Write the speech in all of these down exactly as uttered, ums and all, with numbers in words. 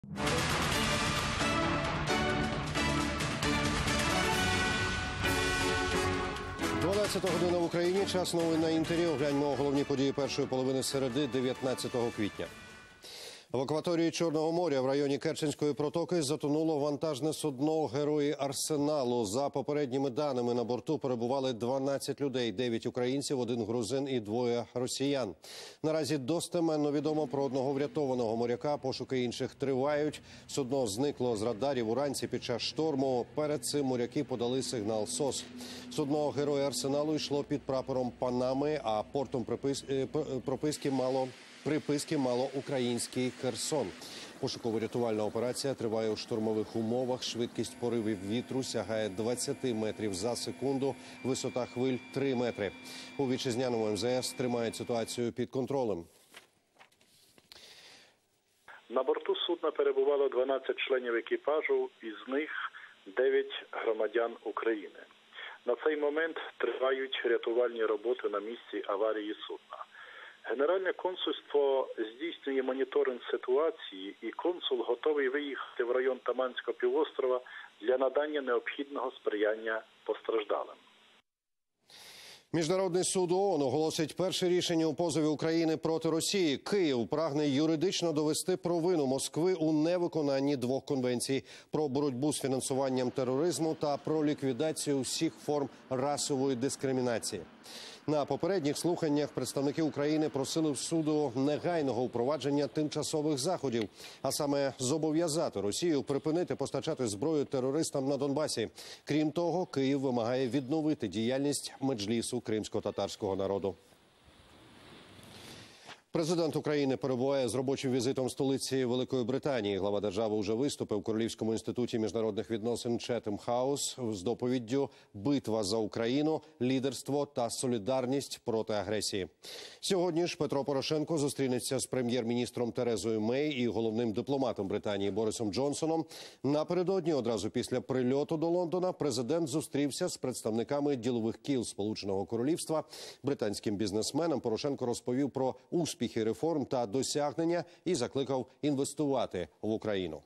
дванадцята година в Україні. Час новин на Інтері. Огляньмо головні події першої половини середи дев'ятнадцятого квітня. В акваторії Чорного моря в районі Керченської протоки затонуло вантажне судно «Герої Арсеналу». За попередніми даними, на борту перебували дванадцять людей, дев'ять українців, один грузин і двоє росіян. Наразі достеменно відомо про одного врятованого моряка, пошуки інших тривають. Судно зникло з радарів уранці під час шторму. Перед цим моряки подали сигнал СОС. Судно «Герої Арсеналу» йшло під прапором Панами, а портом припис... прописки мало... Приписки мало український Херсон. Пошуково-рятувальна операція триває у штурмових умовах. Швидкість поривів вітру сягає двадцять метрів за секунду. Висота хвиль – три метри. У вітчизняному ем зе ес тримають ситуацію під контролем. На борту судна перебувало дванадцять членів екіпажу, із них дев'ять громадян України. На цей момент тривають рятувальні роботи на місці аварії судна. Генеральне консульство здійснює моніторинг ситуації, і консул готовий виїхати в район Таманського півострова для надання необхідного сприяння постраждалим. Міжнародний суд ООН оголосить перше рішення у позові України проти Росії. Київ прагне юридично довести провину Москви у невиконанні двох конвенцій про боротьбу з фінансуванням тероризму та про ліквідацію всіх форм расової дискримінації. На попередніх слуханнях представники України просили в суду негайного впровадження тимчасових заходів, а саме зобов'язати Росію припинити постачати зброю терористам на Донбасі. Крім того, Київ вимагає відновити діяльність меджлісу кримсько-татарського народу. Президент України перебуває з робочим візитом в столиці Великої Британії. Глава держави вже виступив у Королівському інституті міжнародних відносин Четем Хаус з доповіддю «Битва за Україну. Лідерство та солідарність проти агресії». Сьогодні ж Петро Порошенко зустрінеться з прем'єр-міністром Терезою Мей і головним дипломатом Британії Борисом Джонсоном. Напередодні, одразу після прильоту до Лондона, президент зустрівся з представниками ділових кіл Сполученого Королівства. Британським бізнесменам Порошенко розповів про успіх успіхи реформ та досягнення і закликав інвестувати в Україну.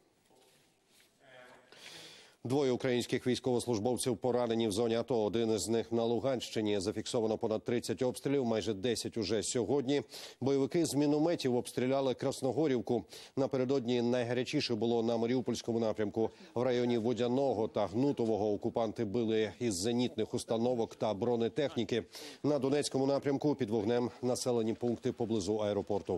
Двоє українських військовослужбовців поранені в зоні АТО. Один із них на Луганщині. Зафіксовано понад тридцять обстрілів, майже десять уже сьогодні. Бойовики з мінометів обстріляли Красногорівку. Напередодні найгарячіше було на Маріупольському напрямку. В районі Водяного та Гнутового окупанти били із зенітних установок та бронетехніки. На Донецькому напрямку під вогнем населені пункти поблизу аеропорту.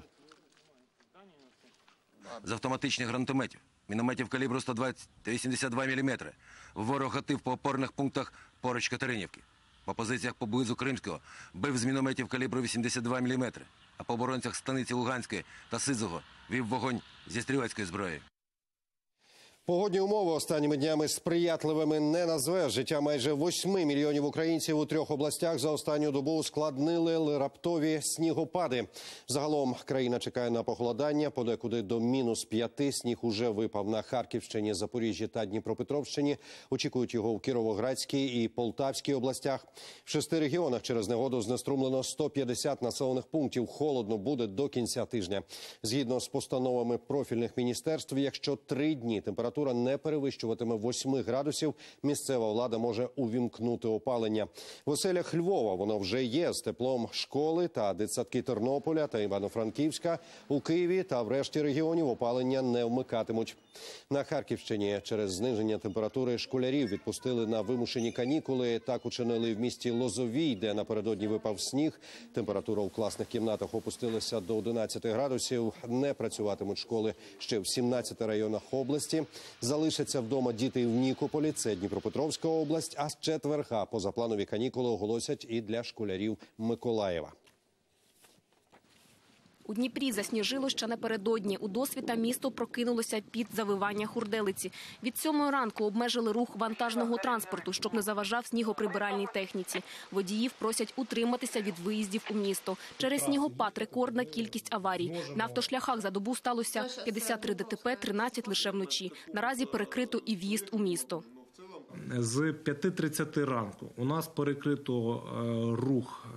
З автоматичних гранатометів, мінометів калібру сто двадцять та вісімдесят два міліметри. Ворог гатив по опорних пунктах поруч Катеринівки. По позиціях поблизу Кримського бив з мінометів калібру вісімдесят два міліметри, а по оборонцях станиці Луганської та Сизого вів вогонь зі стрілецької зброї. Погодні умови останніми днями сприятливими не назвеш. Життя майже восьми мільйонів українців у трьох областях за останню добу ускладнили раптові снігопади. Загалом країна чекає на похолодання, подекуди до мінус п'яти. Сніг уже випав на Харківщині, Запоріжжі та Дніпропетровщині. Очікують його в Кіровоградській і Полтавській областях. В шести регіонах через негоду знеструмлено сто п'ятдесят населених пунктів. Холодно буде до кінця тижня. Згідно з постановами профільних міністерств, якщо три дні температура не перевищуватиме восьми градусів, місцева влада може увімкнути опалення. В оселях Львова воно вже є з теплом школи та дитсадки Тернополя та Івано-Франківська. У Києві та в решті регіонів опалення не вмикатимуть. На Харківщині через зниження температури школярів відпустили на вимушені канікули. Так учинили в місті Лозовій, де напередодні випав сніг. Температура у класних кімнатах опустилася до одинадцяти градусів. Не працюватимуть школи ще в сімнадцяти районах області. Залишаться вдома діти в Нікополі, це Дніпропетровська область, а з четверга позапланові канікули оголосять і для школярів Миколаєва. У Дніпрі засніжило ще напередодні. У Досвіта місто прокинулося під завивання хурделиці. Від сьомої ранку обмежили рух вантажного транспорту, щоб не заважав снігоприбиральній техніці. Водіїв просять утриматися від виїздів у місто. Через снігопад рекордна кількість аварій. На автошляхах за добу сталося п'ятдесят три ДТП, тринадцять лише вночі. Наразі перекрито і в'їзд у місто. З п'яти тридцяти ранку у нас перекрито рух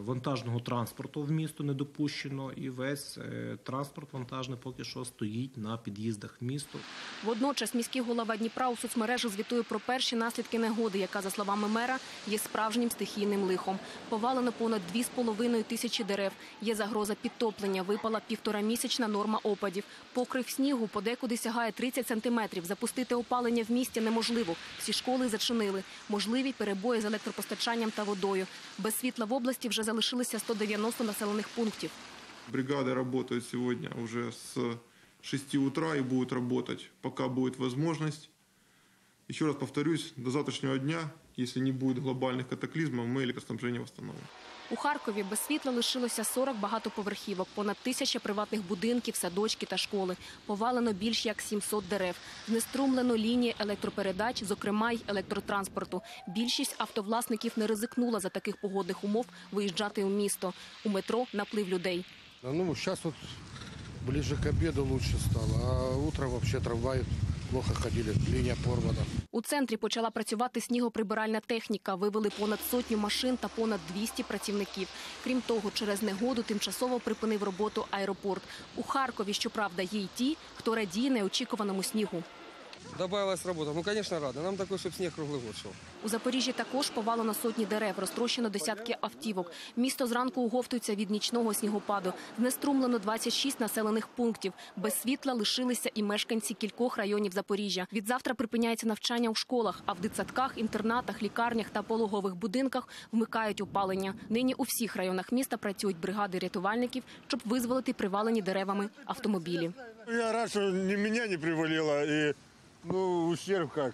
вантажного транспорту в місто не допущено, і весь транспорт вантажний поки що стоїть на під'їздах в місто. Водночас міський голова Дніпра у соцмережі звітує про перші наслідки негоди, яка, за словами мера, є справжнім стихійним лихом. Повалено понад дві з половиною тисячі дерев. Є загроза підтоплення, випала півторамісячна норма опадів. Покрив снігу подекуди сягає тридцять сантиметрів. Запустити опалення в місті неможливо. Всі школи зачинили. Можливі перебої з електропостачанням та водою. Без світла в області вже залишилися сто дев'яносто населених пунктів. Бригады работают сегодня уже с шести утра и будут работать, пока будет возможность. Еще раз повторюсь, до завтрашнего дня, если не будет глобальных катаклизмов, мы электроснабжение восстановим. У Харкові без світла лишилося сорок багатоповерхівок, понад тисяча приватних будинків, садочки та школи. Повалено більш як сімсот дерев. Знеструмлено лінії електропередач, зокрема й електротранспорту. Більшість автовласників не ризикнула за таких погодних умов виїжджати у місто. У метро наплив людей. Ну, сейчас вот ближе к обеду лучше стало, а утром вообще трамваи плохо ходили, линия порвана. У центрі почала працювати снігоприбиральна техніка. Вивели понад сотню машин та понад двісті працівників. Крім того, через негоду тимчасово припинив роботу аеропорт. У Харкові, щоправда, є й ті, хто радіє неочікуваному снігу. Добавилась робота. Ну, звісно, рада. Нам такий, щоб сніг круглий год йшов. У Запоріжжі також повалено сотні дерев, розтрощено десятки автівок. Місто зранку оговтується від нічного снігопаду. Знеструмлено двадцять шість населених пунктів. Без світла лишилися і мешканці кількох районів Запоріжжя. Відзавтра припиняється навчання у школах, а в дитсадках, інтернатах, лікарнях та пологових будинках вмикають опалення. Нині у всіх районах міста працюють бригади рятувальників, щоб визволити привалені деревами автомобілі. Я рад, що ні мене не привалило, і ну, ущерб как,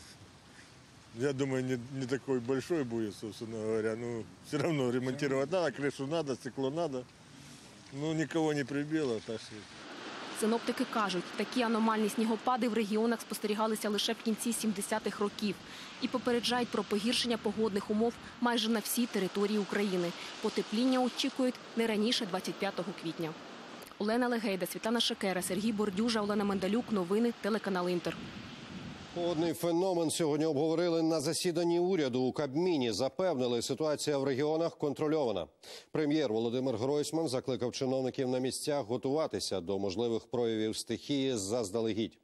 я думаю, не, не такой большой будет, собственно говоря. Ну, все равно ремонтировать надо, крышу надо, стекло надо. Ну, никого не прибило, так что... Синоптики кажуть, такі аномальні снігопади в регіонах спостерігалися лише в кінці сімдесятих років. І попереджають про погіршення погодних умов майже на всій території України. Потепління очікують не раніше двадцять п'ятого квітня. Олена Легейда, Світлана Шекера, Сергій Бордюжа, Олена Мендалюк. Новини, телеканал «Інтер». Погодний феномен сьогодні обговорили на засіданні уряду. У Кабміні запевнили, ситуація в регіонах контрольована. Прем'єр Володимир Гройсман закликав чиновників на місцях готуватися до можливих проявів стихії заздалегідь.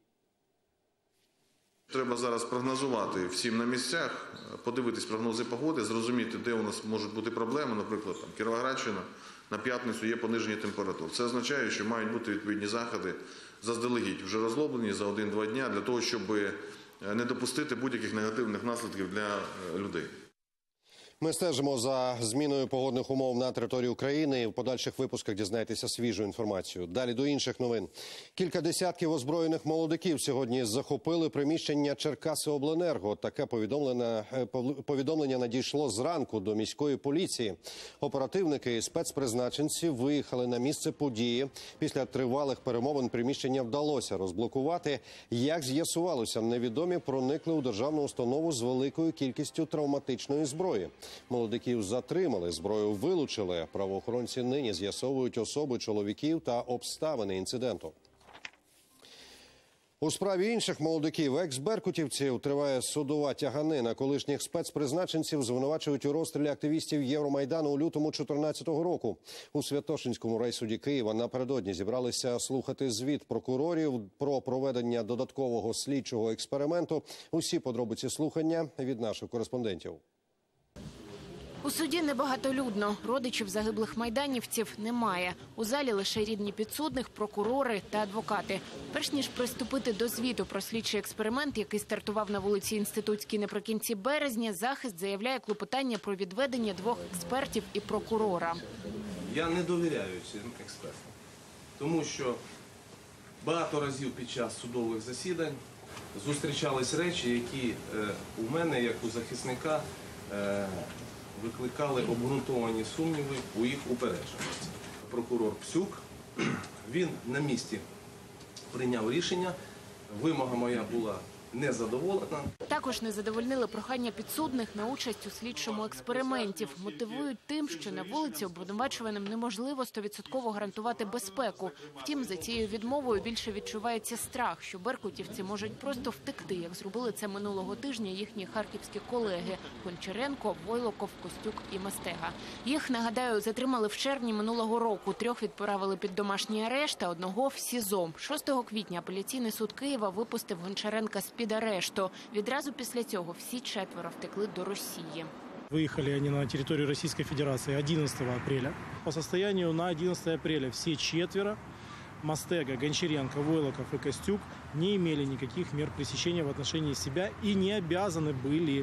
Треба зараз прогнозувати всім на місцях, подивитись прогнози погоди, зрозуміти, де у нас можуть бути проблеми. Наприклад, там, Кіровоградщина, на п'ятницю є пониження температур. Це означає, що мають бути відповідні заходи заздалегідь, вже розроблені за один-два дня, для того, щоб не допустити будь-яких негативних наслідків для людей. Ми стежимо за зміною погодних умов на території України. В подальших випусках дізнаєтеся свіжу інформацію. Далі до інших новин. Кілька десятків озброєних молодиків сьогодні захопили приміщення Черкасиобленерго. Таке повідомлення, повідомлення надійшло зранку до міської поліції. Оперативники і спецпризначенці виїхали на місце події. Після тривалих перемовин приміщення вдалося розблокувати. Як з'ясувалося, невідомі проникли у державну установу з великою кількістю травматичної зброї. Молодиків затримали, зброю вилучили. Правоохоронці нині з'ясовують особи чоловіків та обставини інциденту. У справі інших молодиків, екс-беркутівців, триває судова тяганина. Колишніх спецпризначенців звинувачують у розстрілі активістів Євромайдану у лютому дві тисячі чотирнадцятого року. У Святошинському райсуді Києва напередодні зібралися слухати звіт прокурорів про проведення додаткового слідчого експерименту. Усі подробиці слухання від наших кореспондентів. У суді небагатолюдно. Родичів загиблих майданівців немає. У залі лише рідні підсудних, прокурори та адвокати. Перш ніж приступити до звіту про слідчий експеримент, який стартував на вулиці Інститутській наприкінці березня, захист заявляє клопотання про відведення двох експертів і прокурора. Я не довіряю цим експертам, тому що багато разів під час судових засідань зустрічались речі, які у мене, як у захисника, викликали обґрунтовані сумніви у їх упередженості. Прокурор Псюк, він на місці прийняв рішення. Вимога моя була не задоволена. Також не задовольнили прохання підсудних на участь у слідчому експерименті. Мотивують тим, що на вулиці обвинувачуваним неможливо стовідсотково гарантувати безпеку. Втім, за цією відмовою більше відчувається страх, що беркутівці можуть просто втекти, як зробили це минулого тижня їхні харківські колеги – Гончаренко, Войлоков, Костюк і Мастега. Їх, нагадаю, затримали в червні минулого року. Трьох відправили під домашній арешт, а одного – в СІЗО. шостого квітня апеляційний суд Києва випустив Гончаренка з-під арешту. Відразу після цього всі четверо втекли до Росії. Выехали они на территорию Российской Федерации одиннадцатого апреля. По состоянию на одиннадцатое апреля все четверо – Мастега, Гончаренко, Войлоков и Костюк – не имели никаких мер пресечения в отношении себя и не обязаны были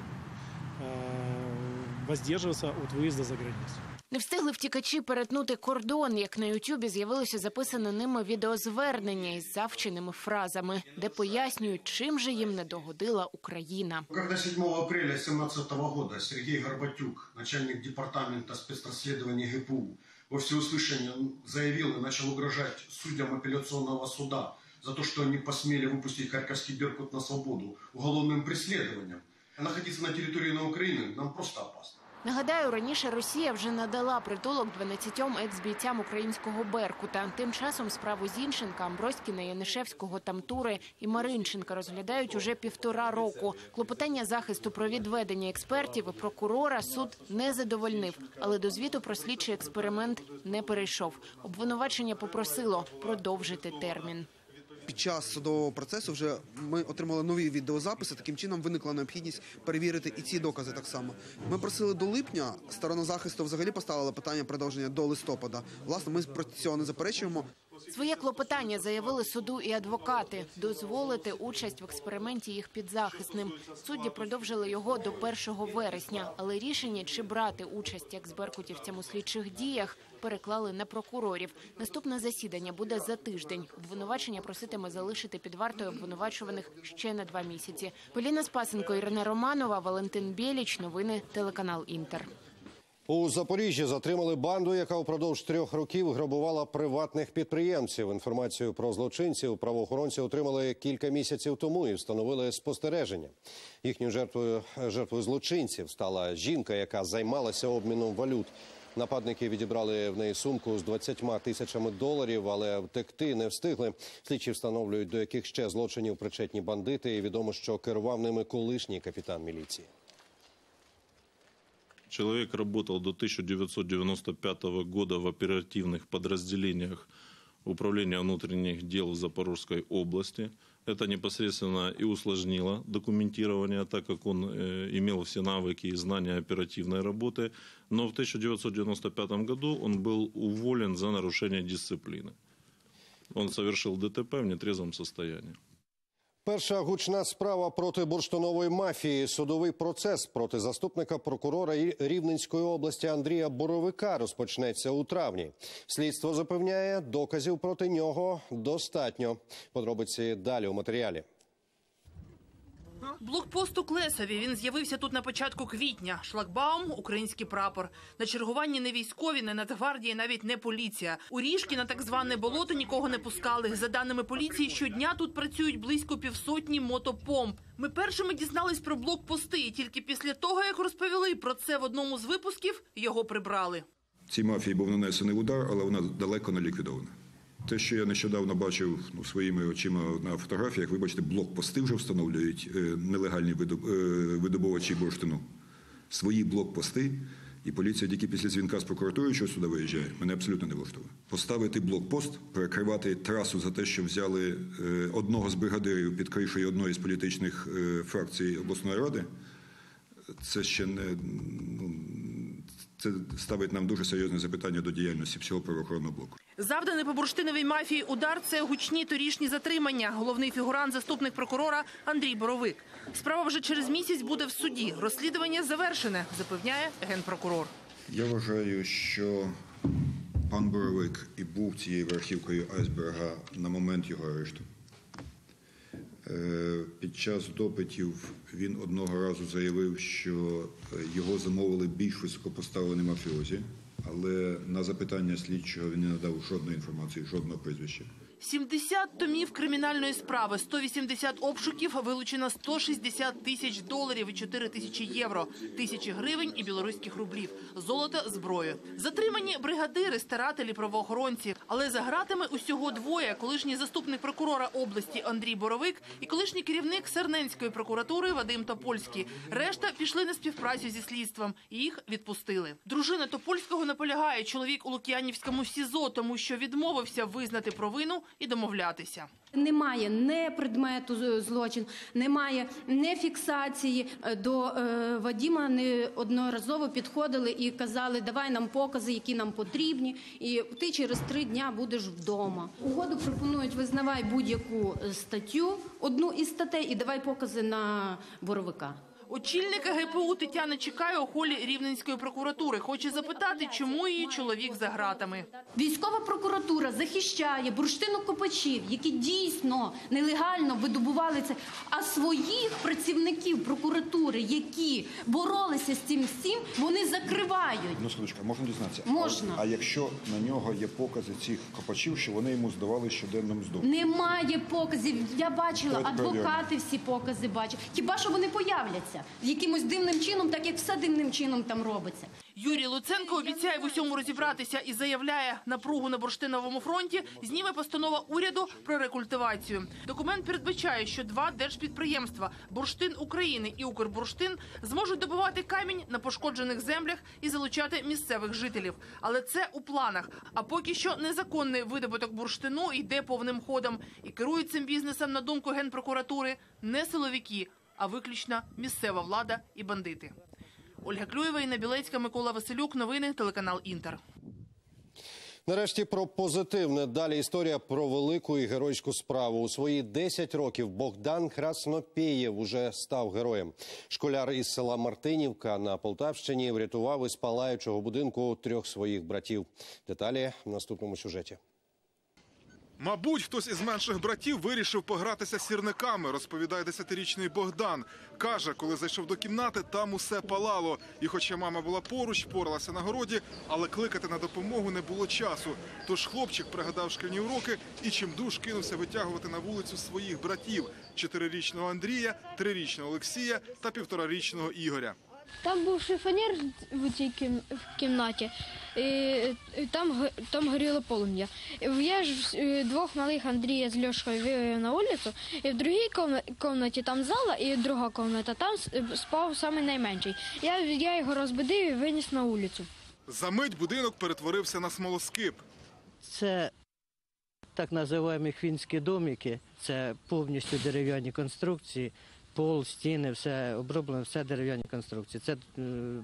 э, воздерживаться от выезда за границу. Не встигли втікачі перетнути кордон, як на Ютубі з'явилося записане ними відеозвернення із завченими фразами, де пояснюють, чим же їм не догодила Україна. Когда седьмого апреля две тысячи семнадцатого года Сергей Горбатюк, начальник департамента спецрасследований ГПУ, во всеуслышание заявил и начал угрожать судьям апелляционного суда за то, что они посмели выпустить харьковский «Беркут» на свободу уголовным преследованием. Находиться на территории на Украины нам просто опасно. Нагадаю, раніше Росія вже надала притулок дванадцятьом екс-бійцям українського «Беркута». Тим часом справу Зінченка, Амброськіна, Янишевського, Тамтури і Маринченка розглядають уже півтора року. Клопотання захисту про відведення експертів і прокурора суд не задовольнив, але до звіту про слідчий експеримент не перейшов. Обвинувачення попросило продовжити термін. Під час судового процесу вже ми отримали нові відеозаписи, таким чином виникла необхідність перевірити і ці докази так само. Ми просили до липня, сторона захисту взагалі поставила питання продовження до листопада. Власне, ми про цього не заперечуємо. Своє клопотання заявили суду і адвокати – дозволити участь в експерименті їх підзахисним. Судді продовжили його до першого вересня, але рішення, чи брати участь як з беркутівцям у слідчих діях, переклали на прокурорів. Наступне засідання буде за тиждень. Обвинувачення проситиме залишити під вартою обвинувачуваних ще на два місяці. Поліна Спасенко, Ірина Романова, Валентин Бєліч. Новини телеканал «Інтер». У Запоріжжі затримали банду, яка упродовж трьох років грабувала приватних підприємців. Інформацію про злочинців правоохоронці отримали кілька місяців тому і встановили спостереження. Їхньою жертвою, жертвою злочинців стала жінка, яка займалася обміном валют. Нападники відібрали в неї сумку з двадцятьма тисячами доларів, але втекти не встигли. Слідчі встановлюють, до яких ще злочинів причетні бандити. І відомо, що керував ними колишній капітан міліції. Человек работал до тысяча девятьсот девяносто пятого года в оперативных подразделениях Управления внутренних дел в Запорожской области. Это непосредственно и усложнило документирование, так как он э, имел все навыки и знания оперативной работы. Но в тысяча девятьсот девяносто пятом году он был уволен за нарушение дисциплины. Он совершил ДТП в нетрезвом состоянии. Перша гучна справа проти бурштинової мафії. Судовий процес проти заступника прокурора Рівненської області Андрія Боровика розпочнеться у травні. Слідство запевняє, доказів проти нього достатньо. Подробиці далі у матеріалі. Блокпост у Клесові. Він з'явився тут на початку квітня. Шлагбаум – український прапор. На чергуванні не військові, не Нацгвардія, навіть не поліція. У Ріжки на так зване болото нікого не пускали. За даними поліції, щодня тут працюють близько півсотні мотопомп. Ми першими дізнались про блокпости, і тільки після того, як розповіли про це в одному з випусків, його прибрали. Цій мафії був нанесений удар, але вона далеко не ліквідована. Те, що я нещодавно бачив ну, своїми очима на фотографіях, вибачте, блокпости вже встановлюють е, нелегальні видоб, е, видобувачі бурштину. Свої блокпости, і поліція тільки після дзвінка з прокуратури, що сюди виїжджає, мене абсолютно не влаштовує. Поставити блокпост, перекривати трасу за те, що взяли е, одного з бригадирів під кришею одної з політичних е, фракцій обласної ради, це ще не... Ну, це ставить нам дуже серйозне запитання до діяльності всього правоохоронного блоку. Завданий по бурштиновій мафії удар – це гучні торішні затримання. Головний фігурант – заступник прокурора Андрій Боровик. Справа вже через місяць буде в суді. Розслідування завершене, запевняє генпрокурор. Я вважаю, що пан Боровик і був цією верхівкою айсберга на момент його арешту. Під час допитів він одного разу заявив, що його замовили більш високопоставлені мафіозі, але на запитання слідчого він не надав жодної інформації, жодного прізвища. сімдесят томів кримінальної справи, сто вісімдесят обшуків, вилучено сто шістдесят тисяч доларів і чотири тисячі євро, тисячі гривень і білоруських рублів, золото, зброю. Затримані бригадири, старателі, правоохоронці. Але за ґратами усього двоє – колишній заступник прокурора області Андрій Боровик і колишній керівник Сарненської прокуратури Вадим Топольський. Решта пішли на співпрацю зі слідством. Їх відпустили. Дружина Топольського наполягає, чоловік у Лук'янівському СІЗО, тому що відмовився визнати провину і домовлятися. Немає не предмету злочину, немає не фіксації. До е, Вадима неодноразово підходили і казали, давай нам покази, які нам потрібні, і ти через три дня будеш вдома. Угоду пропонують, визнавай будь-яку статтю, одну із статей, і давай покази на Боровика. Очільника ГПУ Тетяна чекає у холі Рівненської прокуратури. Хоче запитати, чому її чоловік за ґратами. Військова прокуратура захищає бурштинокопачів, які дійсно нелегально видобували це, а своїх працівників прокуратури, які боролися з цим всім, вони закривають. Ну, секундочку, можна дізнатися? Можна. А, а якщо на нього є покази цих копачів, що вони йому здавали щоденну мзду? Немає показів. Я бачила, Давайте адвокати перевіримо. всі покази бачать. Хіба що вони появляться? Якимось дивним чином, так як все дивним чином там робиться. Юрій Луценко обіцяє в усьому розібратися і заявляє, напругу на бурштиновому фронті зніме постанова уряду про рекультивацію. Документ передбачає, що два держпідприємства – «Бурштин України» і «Укрбурштин» зможуть добувати камінь на пошкоджених землях і залучати місцевих жителів. Але це у планах. А поки що незаконний видобуток бурштину йде повним ходом. І керують цим бізнесом, на думку Генпрокуратури, не силовики, а виключно місцева влада і бандити. Ольга Клюєва, Інна Білецька, Микола Василюк. Новини, телеканал «Інтер». Нарешті про позитивне. Далі історія про велику і геройську справу. У свої десять років Богдан Краснопєєв уже став героєм. Школяр із села Мартинівка на Полтавщині врятував із палаючого будинку трьох своїх братів. Деталі в наступному сюжеті. Мабуть, хтось із менших братів вирішив погратися сірниками, розповідає десятирічний Богдан. Каже, коли зайшов до кімнати, там усе палало. І хоча мама була поруч, поралася на городі, але кликати на допомогу не було часу. Тож хлопчик пригадав шкільні уроки і чимдуж кинувся витягувати на вулицю своїх братів – чотирирічного Андрія, трирічного Олексія та півторарічного Ігоря. Там був шифонер в цій кім... в кімнаті, і там, там горіло полум'я. Я ж двох малих Андрія з Льошкою вивів на вулицю, і в другій кімнаті там зала, і друга кімната, там спав самий найменший. Я, я його розбудив і виніс на вулицю. Замить будинок перетворився на смолоскип. Це так називаємо фінські домики, це повністю дерев'яні конструкції. Пол, стіни, все оброблено, все дерев'яні конструкції. Це е,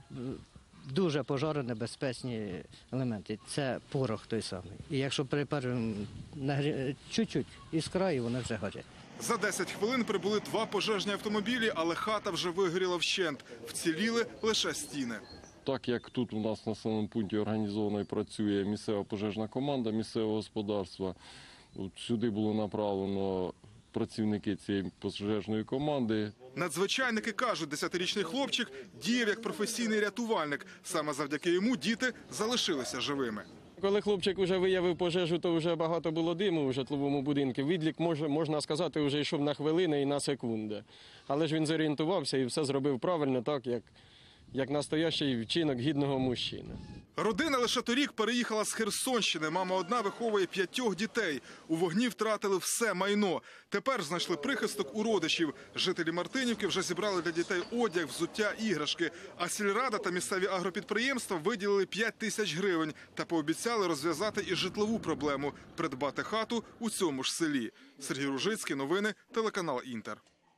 дуже пожаронебезпечні елементи. Це порох той самий. І якщо припаримо чуть-чуть із краю, воно вже горить. За десять хвилин прибули два пожежні автомобілі, але хата вже вигоріла вщент. Вціліли лише стіни. Так як тут у нас на самому пункті організовано і працює місцева пожежна команда місцевого господарства, от сюди було направлено працівники цієї пожежної команди. Надзвичайники кажуть, десятирічний хлопчик діяв як професійний рятувальник. Саме завдяки йому діти залишилися живими. Коли хлопчик вже виявив пожежу, то вже багато було диму у житловому будинку. Відлік, може, можна сказати, вже йшов на хвилини і на секунди. Але ж він зорієнтувався і все зробив правильно, так, як, як настоящий вчинок гідного мужчини. Родина лише торік переїхала з Херсонщини. Мама одна виховує п'ятьох дітей. У вогні втратили все майно. Тепер знайшли прихисток у родичів. Жителі Мартинівки вже зібрали для дітей одяг, взуття, іграшки. А сільрада та місцеві агропідприємства виділили п'ять тисяч гривень та пообіцяли розв'язати і житлову проблему – придбати хату у цьому ж селі. Сергій Ружицький, новини, телеканал «Інтер».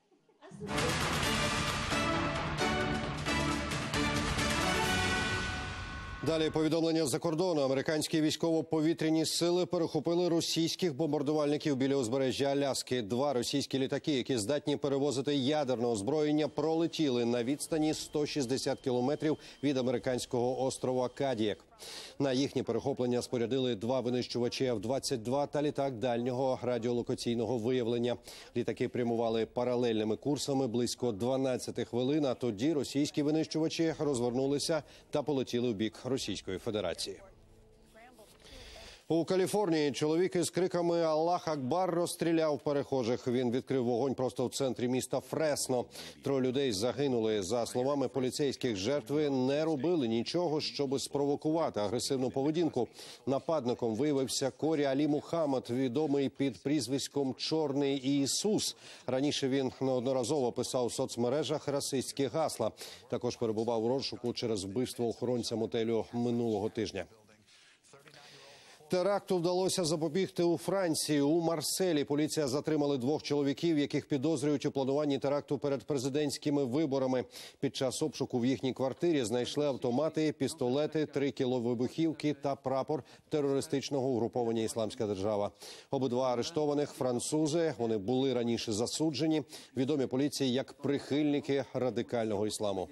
Далі повідомлення з-за кордону. Американські військово-повітряні сили перехопили російських бомбардувальників біля узбережжя Аляски. Два російські літаки, які здатні перевозити ядерне озброєння, пролетіли на відстані сто шістдесят кілометрів від американського острова Кадіяк. На їхнє перехоплення спорядили два винищувачі Еф двадцять два та літак дальнього радіолокаційного виявлення. Літаки прямували паралельними курсами близько дванадцяти хвилин, а тоді російські винищувачі розвернулися та полетіли в бік Російської Федерації. У Каліфорнії чоловік із криками «Аллах Акбар» розстріляв перехожих. Він відкрив вогонь просто в центрі міста Фресно. Троє людей загинули. За словами поліцейських, жертви не робили нічого, щоб спровокувати агресивну поведінку. Нападником виявився Корі Алі Мухаммад, відомий під прізвиськом «Чорний Ісус». Раніше він неодноразово писав у соцмережах расистські гасла. Також перебував у розшуку через вбивство охоронця мотелю минулого тижня. Теракту вдалося запобігти у Франції. У Марселі поліція затримала двох чоловіків, яких підозрюють у плануванні теракту перед президентськими виборами. Під час обшуку в їхній квартирі знайшли автомати, пістолети, три кіловибухівки та прапор терористичного угруповання «Ісламська держава». Обидва арештованих – французи. Вони були раніше засуджені. Відомі поліції як прихильники радикального ісламу.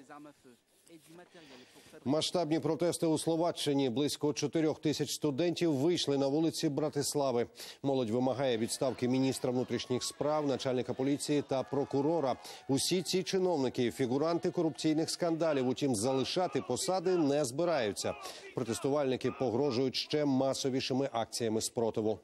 Масштабні протести у Словаччині. Близько чотирьох тисяч студентів вийшли на вулиці Братислави. Молодь вимагає відставки міністра внутрішніх справ, начальника поліції та прокурора. Усі ці чиновники – фігуранти корупційних скандалів, утім залишати посади не збираються. Протестувальники погрожують ще масовішими акціями спротиву.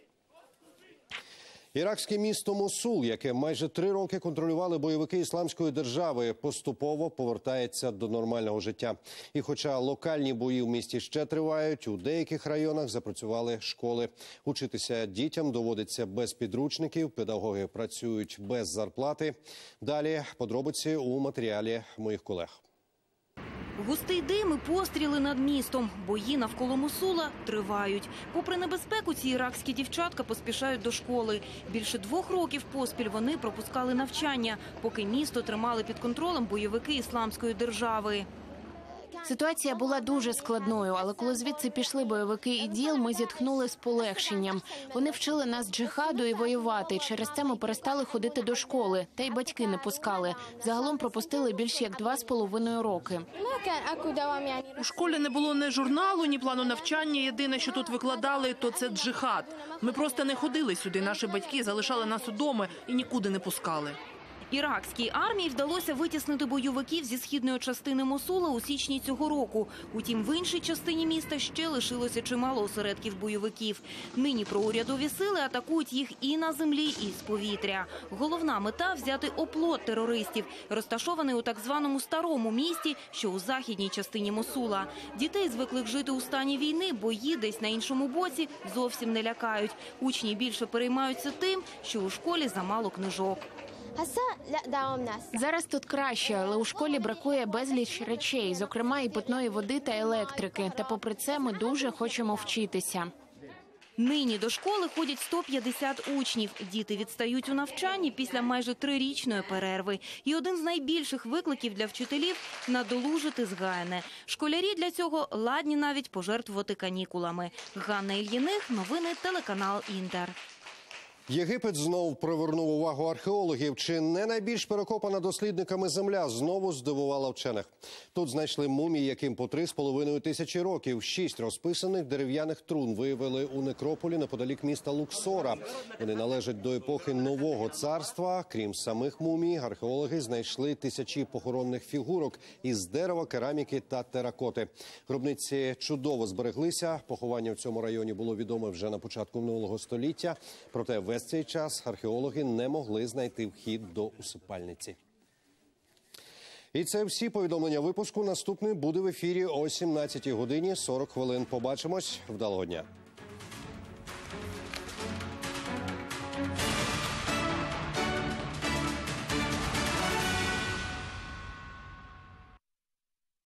Іракське місто Мосул, яке майже три роки контролювали бойовики Ісламської держави, поступово повертається до нормального життя. І хоча локальні бої в місті ще тривають, у деяких районах запрацювали школи. Учитися дітям доводиться без підручників, педагоги працюють без зарплати. Далі подробиці у матеріалі моїх колег. Густий дим і постріли над містом. Бої навколо Мосула тривають. Попри небезпеку, ці іракські дівчатка поспішають до школи. Більше двох років поспіль вони пропускали навчання, поки місто тримали під контролем бойовики Ісламської держави. Ситуація була дуже складною, але коли звідси пішли бойовики ІДІЛ, ми зітхнули з полегшенням. Вони вчили нас джихаду і воювати. Через це ми перестали ходити до школи. Та й батьки не пускали. Загалом пропустили більше як два з половиною роки. У школі не було ні журналу, ні плану навчання. Єдине, що тут викладали, то це джихад. Ми просто не ходили сюди. Наші батьки залишали нас удома і нікуди не пускали. Іракській армії вдалося витіснити бойовиків зі східної частини Мосула у січні цього року. Утім, в іншій частині міста ще лишилося чимало осередків бойовиків. Нині проурядові сили атакують їх і на землі, і з повітря. Головна мета – взяти оплот терористів, розташований у так званому старому місті, що у західній частині Мосула. Дітей, звиклих жити у стані війни, бої десь на іншому боці зовсім не лякають. Учні більше переймаються тим, що у школі замало книжок. Зараз тут краще, але у школі бракує безліч речей, зокрема і питної води та електрики. Та попри це ми дуже хочемо вчитися. Нині до школи ходять сто п'ятдесят учнів. Діти відстають у навчанні після майже трирічної перерви. І один з найбільших викликів для вчителів – надолужити згаяне. Школярі для цього ладні навіть пожертвувати канікулами. Ганна Ільїних, новини, телеканал «Інтер». Єгипет знов привернув увагу археологів. Чи не найбільш перекопана дослідниками земля знову здивувала вчених? Тут знайшли мумії, яким по три з половиною тисячі років. Шість розписаних дерев'яних трун виявили у некрополі неподалік міста Луксора. Вони належать до епохи Нового царства. Крім самих мумій, археологи знайшли тисячі похоронних фігурок із дерева, кераміки та теракоти. Гробниці чудово збереглися. Поховання в цьому районі було відоме вже на початку минулого століття. Проте весь цей час археологи не могли знайти вхід до усипальниці. І це всі повідомлення випуску. Наступний буде в ефірі о сімнадцятій годині сорок хвилин. Побачимось. Вдалого дня.